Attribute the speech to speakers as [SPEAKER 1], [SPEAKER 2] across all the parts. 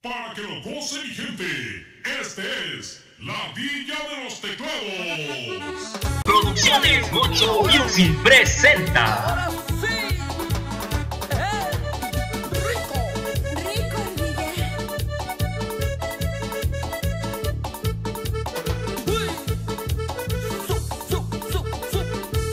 [SPEAKER 1] Para que lo goce mi gente, este es La Villa de los Teclados.
[SPEAKER 2] Producciones Mocho Music presenta.
[SPEAKER 3] ¡Ahora sí! ¡Rico!
[SPEAKER 4] Rico el Miguel.
[SPEAKER 3] ¡Uy! ¡Sup!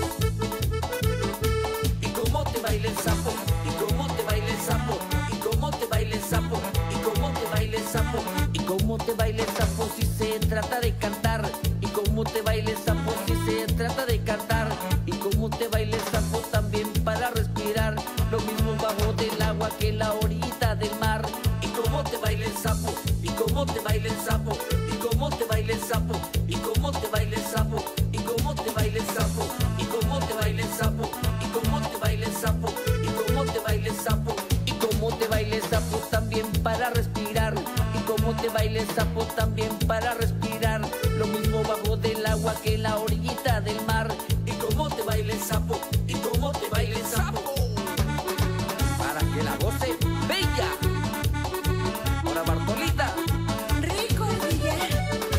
[SPEAKER 3] ¿Y cómo te baila el sapo? ¿Y cómo te baila el sapo? ¿Y cómo te baila el sapo? ¿Y cómo te baila el sapo? ¿Y cómo te baila el sapo si se trata de cantar? ¿Y cómo te baila el sapo si se trata de cantar? ¿Y cómo te baila el sapo también para respirar? Lo mismo bajo del agua que en la orilla del mar. ¿Y cómo te baila el sapo? ¿Y cómo te baila el sapo? ¿Y cómo te baila el sapo? ¿Y cómo te baila el sapo? ¿Y cómo te baila el sapo? ¿Y cómo te baila el sapo? ¿Y cómo te baila el sapo? ¿Y cómo te baila el sapo? ¿Y cómo te baila el sapo también para respirar? ¿Y cómo te baila el sapo también para respirar? Lo mismo bajo del agua que en la orillita del mar. ¿Y cómo te baila el sapo? ¿Y cómo te baila el sapo? Para que la goce bella. Ahora Bartolita.
[SPEAKER 4] Rico el Miguel.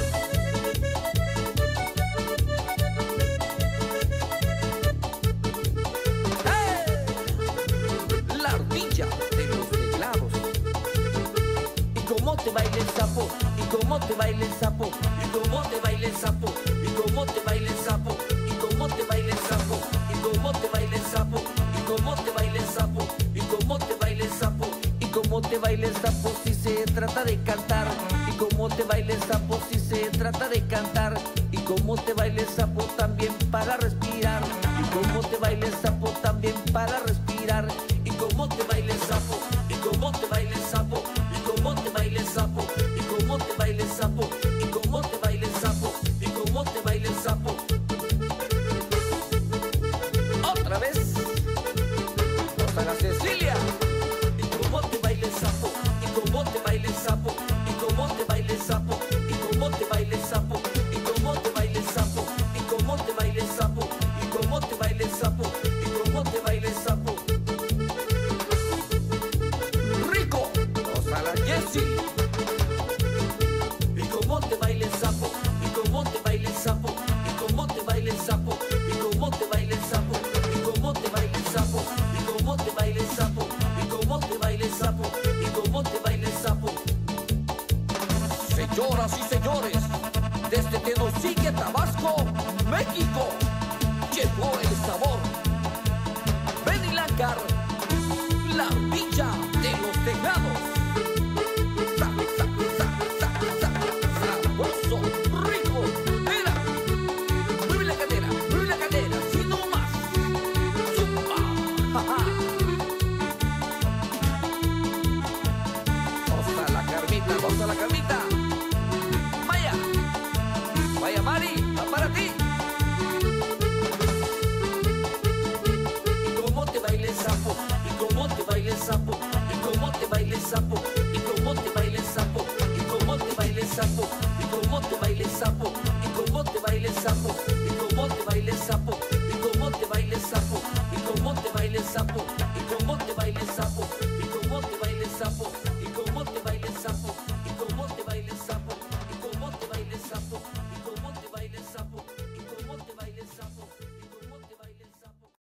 [SPEAKER 3] La ardilla de los teclados. ¿Y cómo te baila el sapo? ¿Y cómo te baila el sapo? ¿Y cómo te baila el sapo? ¿Y cómo te baila el sapo? ¿Y cómo te baila el sapo? ¿Y cómo te baila el sapo? ¿Y cómo te baila el sapo? ¿Y cómo te baila el sapo? ¿Y cómo te baila el sapo si se trata de cantar? ¿Y cómo te baila el sapo si se trata de cantar? ¿Y cómo te baila el sapo también para respirar? ¿Y cómo te baila el sapo también para respirar? ¿Y cómo te baila el sapo? ¿Y cómo te baila el sapo? ¿Y cómo te baila el sapo? ¿Y cómo te baila el sapo? ¿Y cómo te baila el sapo? ¿Y cómo te baila el sapo? Otra vez. Rosa Cecilia. ¿Y cómo te baila el sapo? ¿Y cómo te baila el sapo? ¿Y cómo te baila el sapo? ¿Y cómo te baila el sapo? ¿Y cómo te baila el sapo? ¿Y cómo te baila el sapo? ¿Y cómo te baila el sapo? ¿Y cómo te baila el sapo? Rico. Rosa Jessie. ¿Y cómo te baila el sapo? ¿Y cómo te baila el sapo? ¿Y cómo te baila el sapo? ¿Y cómo te baila el sapo? ¿Y cómo te baila el sapo? ¿Y cómo te baila el sapo? ¿Y cómo te baila el sapo? ¿Y cómo te baila el sapo? Señoras y señores, desde Tenosique, Tabasco, México, llegó el sabor. Benny Lancar, la villa de los teclados. Sabroso, rico, mira. Mueve la cadera, si no más. Zumba, jaja. Goza la Carmita. Vaya Mari, va para ti. ¿Y cómo te baila el sapo? ¿Y cómo te baila el sapo? ¿Y cómo te baila el sapo? ¿Y cómo te baila el sapo? ¿Y cómo te baila el sapo? ¿Y cómo te baila el sapo? ¿Y cómo te baila el sapo? ¿Y cómo te baila el sapo? ¿Y cómo te baila el sapo? ¿Y cómo te baila el sapo? ¿Y cómo te baila el sapo?